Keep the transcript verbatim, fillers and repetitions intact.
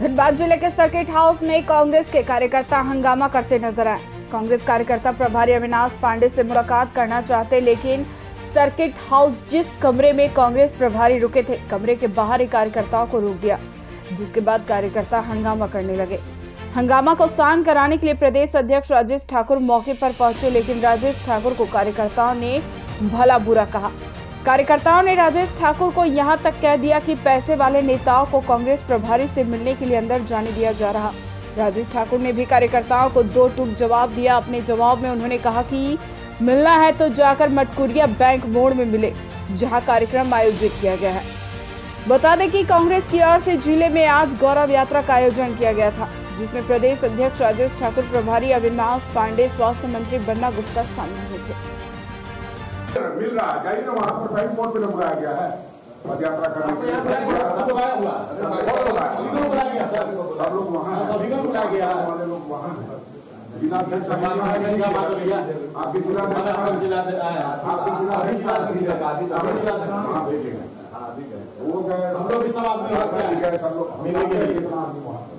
धनबाद जिले के circuit house में कांग्रेस के कार्यकर्ता हंगामा करते नजर आए। कांग्रेस कार्यकर्ता प्रभारी अविनाश पांडे से मुलाकात करना चाहते, लेकिन सर्किट हाउस जिस कमरे में कांग्रेस प्रभारी रुके थे, कमरे के बाहर ही कार्यकर्ताओं को रोक दिया, जिसके बाद कार्यकर्ता हंगामा करने लगे। हंगामा को शांत कराने के लिए प्रदेश अध्यक्ष राजेश ठाकुर मौके पर पहुंचे, लेकिन राजेश ठाकुर को कार्यकर्ताओं ने भला बुरा कहा। कार्यकर्ताओं ने राजेश ठाकुर को यहां तक कह दिया कि पैसे वाले नेताओं को कांग्रेस प्रभारी से मिलने के लिए अंदर जाने दिया जा रहा। राजेश ठाकुर ने भी कार्यकर्ताओं को दो टूक जवाब दिया। अपने जवाब में उन्होंने कहा कि मिलना है तो जाकर मटकुरिया बैंक मोड़ में मिले, जहां कार्यक्रम आयोजित किया गया है। बता दें कि कांग्रेस की ओर से जिले में आज गौरव यात्रा का आयोजन किया गया था, जिसमें प्रदेश अध्यक्ष राजेश ठाकुर, प्रभारी अविनाश पांडे, स्वास्थ्य मंत्री बन्ना गुप्ता शामिल हुए थे। मिल रहा है, जाइए ना वहाँ पर टाइम बोर्ड पे बुलाया गया है पद यात्रा करने के लिए। सब लोग वहाँ सभी को बुलाया गया है, वाले लोग वहाँ हैं। बिना अध्यक्ष आपके जिला आपके जिला वहाँ भेजेंगे। वो गए, हम लोग भी सब आदमी गए, सब लोग मिलने के लिए।